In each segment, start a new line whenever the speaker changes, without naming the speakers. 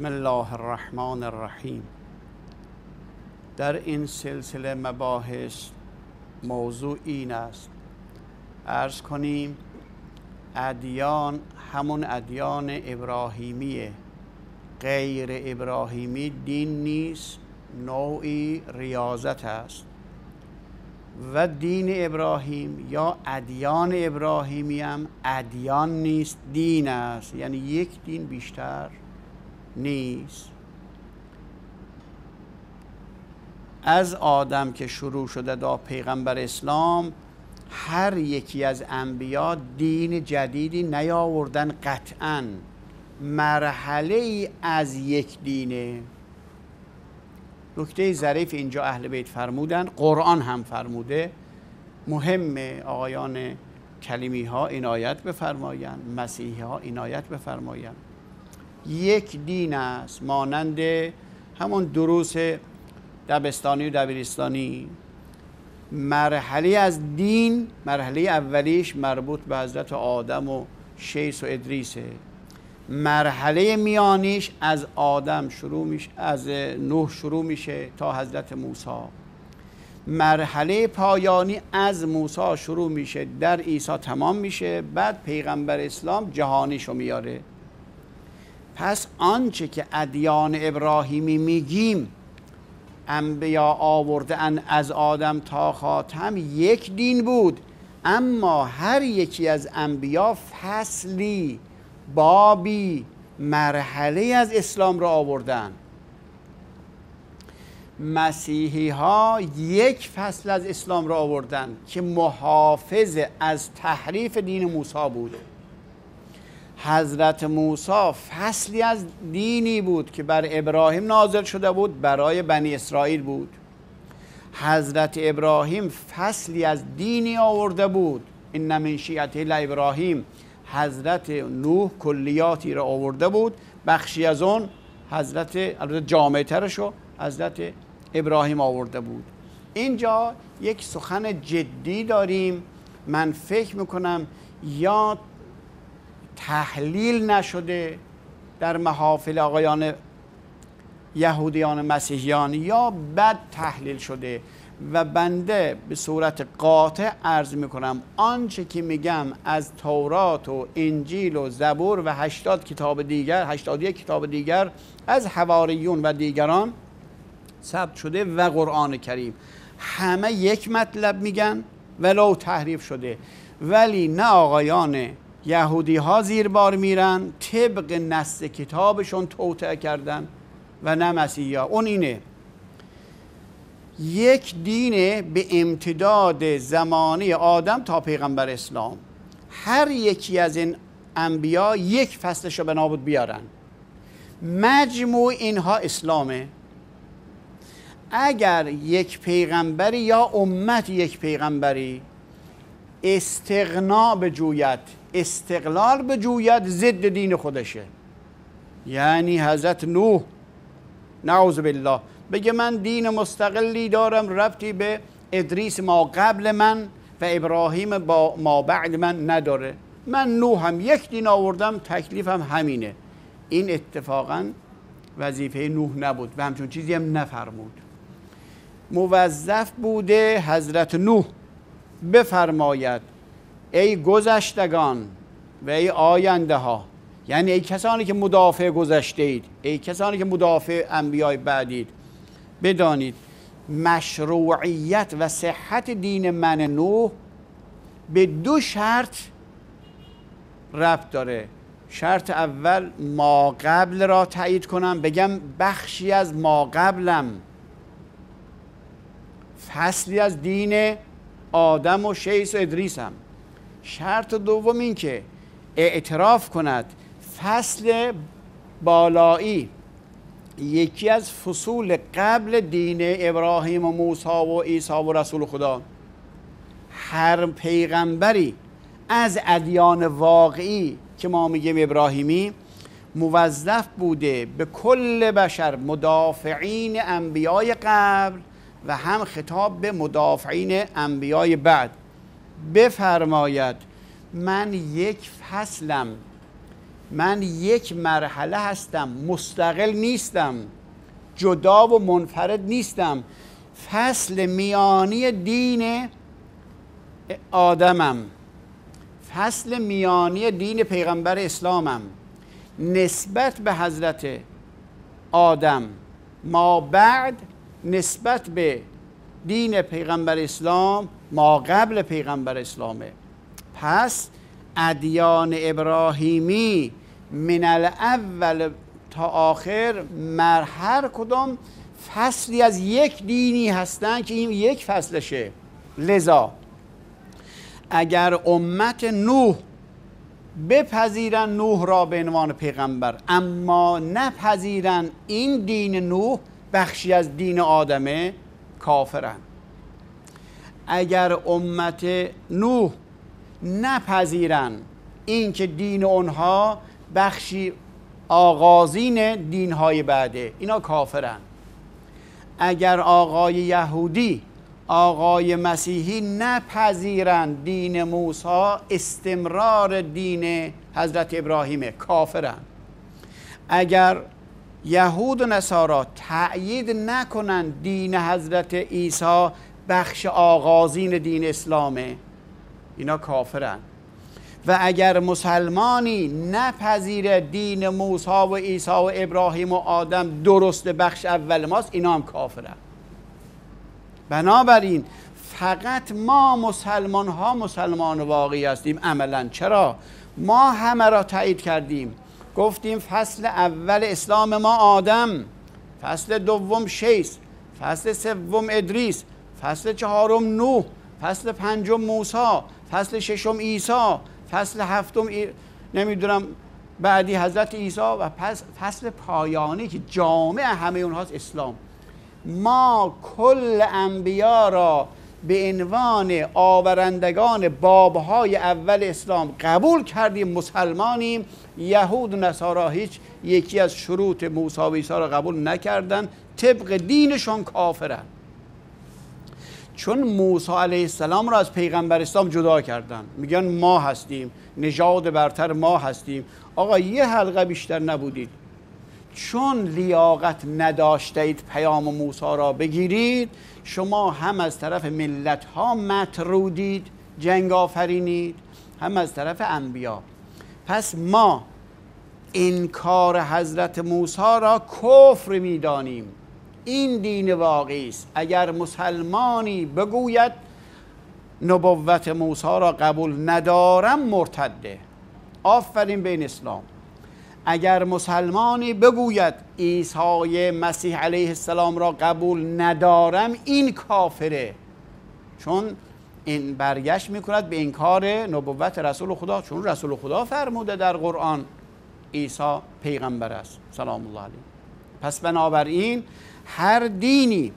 الله الرحمن الرحیم. در این سلسله مباحث موضوع این است عرض کنیم ادیان همون ادیان ابراهیمیه، غیر ابراهیمی دین نیست، نوعی ریاضت است و دین ابراهیم یا ادیان ابراهیمی هم ادیان نیست، دین است، یعنی یک دین بیشتر نیست. از آدم که شروع شده تا پیغمبر اسلام هر یکی از انبیا دین جدیدی نیاوردن، قطعاً مرحله ای از یک دینه. نکته ظریف اینجا اهل بیت فرمودن، قرآن هم فرموده، مهمه آقایان کلیمی ها عنایت بفرمایند، مسیحی ها عنایت بفرمایند. یک دین است، مانند همون دروس دبستانی و دبیرستانی. مرحله از دین، مرحله اولیش مربوط به حضرت آدم و شیس و ادریسه. مرحله میانیش از آدم شروع میشه، از نوح شروع میشه تا حضرت موسی. مرحله پایانی از موسی شروع میشه در عیسی تمام میشه، بعد پیغمبر اسلام جهانیشو میاره. پس آنچه که ادیان ابراهیمی میگیم انبیا آوردن از آدم تا خاتم یک دین بود، اما هر یکی از انبیا فصلی، بابی، مرحله از اسلام را آوردن. مسیحی ها یک فصل از اسلام را آوردن که محافظ از تحریف دین موسی بود. حضرت موسی فصلی از دینی بود که بر ابراهیم نازل شده بود، برای بنی اسرائیل بود. حضرت ابراهیم فصلی از دینی آورده بود، ان من شیعته لابراهیم. حضرت نوح کلیاتی را آورده بود، بخشی از اون حضرت جامعه ترشو حضرت ابراهیم آورده بود. اینجا یک سخن جدی داریم، من فکر میکنم یا تحلیل نشده در محافل آقایان یهودیان مسیحیان یا بد تحلیل شده و بنده به صورت قاطع عرض میکنم آنچه که میگم از تورات و انجیل و زبور و 80 کتاب دیگر، 81 کتاب دیگر از حواریون و دیگران ثبت شده و قرآن کریم، همه یک مطلب میگن ولو تحریف شده. ولی نه آقایان یهودی ها زیر بار میرن طبق نص کتابشون توطئه کردن و نه مسیحی ها. اون اینه یک دینه به امتداد زمانی آدم تا پیغمبر اسلام، هر یکی از این انبیا یک فصلشو به نابود بیارن، مجموع اینها اسلامه. اگر یک پیغمبری یا امت یک پیغمبری استغنا بجوید، استقلال بجوید، ضد دین خودشه. یعنی حضرت نوح نعوذ بالله بگه من دین مستقلی دارم، ربطی به ادریس ما قبل من و ابراهیم با ما بعد من نداره، من نوح هم یک دین آوردم، تکلیفم همینه. این اتفاقا وظیفه نوح نبود و همچون چیزی هم نفرمود. موظف بوده حضرت نوح بفرماید ای گذشتگان و ای آینده ها، یعنی ای کسانی که مدافع گذشته اید، ای کسانی که مدافع انبیای بعدید، بدانید مشروعیت و صحت دین من نوح به دو شرط ربط داره. شرط اول ما قبل را تایید کنم، بگم بخشی از ما قبلم، فصلی از دین آدم و شیس و ادریسم. شرط دوم این که اعتراف کند فصل بالایی یکی از فصول قبل دین ابراهیم و موسی و عیسی و رسول خدا. هر پیغمبری از ادیان واقعی که ما میگیم ابراهیمی موظف بوده به کل بشر، مدافعین انبیای قبل و هم خطاب به مدافعین انبیای بعد، بفرماید من یک فصلم من یک مرحله هستم، مستقل نیستم، جدا و منفرد نیستم. فصل میانی دین آدمم، فصل میانی دین پیغمبر اسلامم، نسبت به حضرت آدم ما بعد نسبت به دین پیغمبر اسلام ما قبل پیغمبر اسلامه. پس ادیان ابراهیمی من الاول تا آخر هر کدام فصلی از یک دینی هستن که این یک فصلشه. لذا اگر امت نوح بپذیرن نوح را به عنوان پیغمبر، اما نپذیرن این دین نوح بخشی از دین آدمه، کافرن. اگر امت نوح نپذیرن این که دین اونها بخشی آغازین دینهای بعده، اینا کافرن. اگر آقای یهودی، آقای مسیحی نپذیرند دین موسی استمرار دین حضرت ابراهیمه، کافرن. اگر یهود و نصارا تأیید نکنند دین حضرت عیسی بخش آغازین دین اسلامه، اینا کافرن. و اگر مسلمانی نپذیره دین موسی و عیسی و ابراهیم و آدم درست بخش اول ماست، اینا هم کافرن. بنابراین فقط ما مسلمان ها مسلمان واقعی هستیم عملا. چرا؟ ما همه را تایید کردیم، گفتیم فصل اول اسلام ما آدم، فصل دوم شیس، فصل سوم ادریس، فصل چهارم نوح، فصل پنجم موسی، فصل ششم عیسی، فصل هفتم نمیدونم بعدی حضرت عیسی و فصل پایانی که جامع همه اونهاست اسلام. ما کل انبیا را به عنوان آورندگان بابهای اول اسلام قبول کردیم، مسلمانیم. یهود و نصارا هیچ یکی از شروط موسی و عیسی را قبول نکردن، طبق دینشون کافرن. چون موسی علیه السلام را از پیغمبر اسلام جدا کردن، میگن ما هستیم، نژاد برتر ما هستیم. آقا یه حلقه بیشتر نبودید، چون لیاقت نداشتید پیام موسی را بگیرید، شما هم از طرف ملت ها مطرودید، جنگ آفرینید، هم از طرف انبیا. پس ما انکار حضرت موسی را کفر میدانیم. این دین واقعی است. اگر مسلمانی بگوید نبوت موسی را قبول ندارم، مرتده. آفرین بین اسلام. اگر مسلمانی بگوید عیسی مسیح علیه السلام را قبول ندارم، این کافره، چون این برگشت میکند به انکار نبوت رسول خدا، چون رسول خدا فرموده در قرآن عیسی پیغمبر است سلام الله علیه. پس بنابراین هر دینی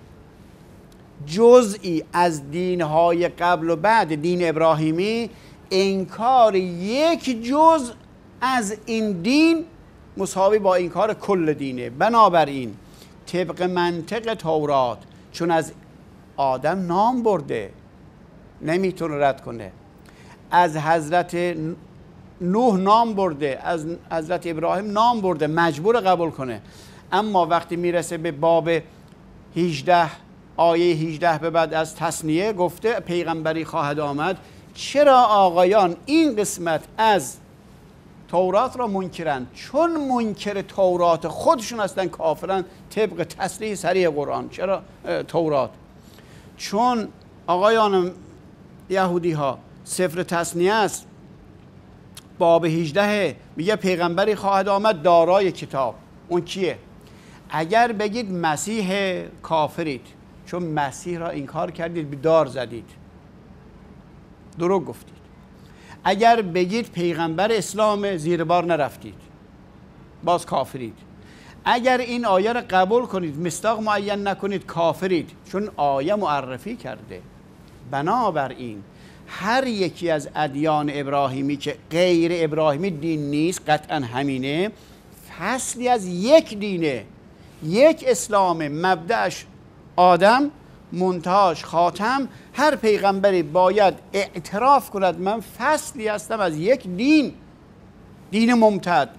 جزئی از دینهای قبل و بعد دین ابراهیمی، انکار یک جزء از این دین مساوی با انکار کل دینه. بنابراین طبق منطق تورات، چون از آدم نام برده نمیتونه رد کنه، از حضرت نوح نام برده، از حضرت ابراهیم نام برده، مجبور قبول کنه. اما وقتی میرسه به باب 18 آیه 18 به بعد از تثنیه گفته پیغمبری خواهد آمد، چرا آقایان این قسمت از تورات را منکرن؟ چون منکر تورات خودشون هستن، کافرن طبق تصریح صریح قرآن. چرا تورات؟ چون آقایان یهودی ها سفر تثنیه است، باب 18 میگه پیغمبری خواهد آمد دارای کتاب. اون کیه؟ اگر بگید مسیح، کافرید، چون مسیح را انکار کردید، به دار زدید، دروغ گفتید. اگر بگید پیغمبر اسلام، زیر بار نرفتید، باز کافرید. اگر این آیه را قبول کنید، مصداق معین نکنید، کافرید، چون آیه معرفی کرده. بنابراین هر یکی از ادیان ابراهیمی که غیر ابراهیمی دین نیست، قطعا همینه، فصلی از یک دینه، یک اسلام، مبدأش آدم، منتهاش خاتم. هر پیغمبری باید اعتراف کند من فصلی هستم از یک دین، دین ممتد.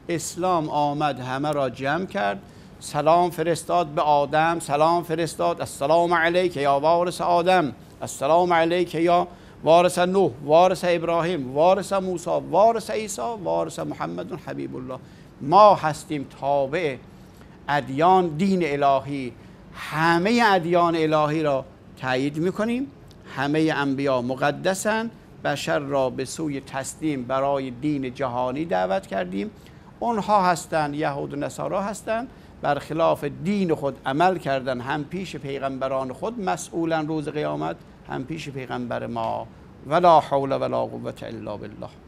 اسلام آمد همه را جمع کرد، سلام فرستاد به آدم، سلام فرستاد السلام علیک یا وارث آدم، السلام علیک یا وارث نوح، وارث ابراهیم، وارث موسی، وارث عیسی، وارث محمد حبیب الله. ما هستیم تابع ادیان دین الهی، همه ادیان الهی را تایید میکنیم، همه انبیا مقدسن، بشر را به سوی تسلیم برای دین جهانی دعوت کردیم. اونها هستند یهود و نصارا هستند، برخلاف دین خود عمل کردن، هم پیش پیغمبران خود مسئولن روز قیامت، هم پیش پیغمبر ما. ولا حول ولا قوة الا بالله.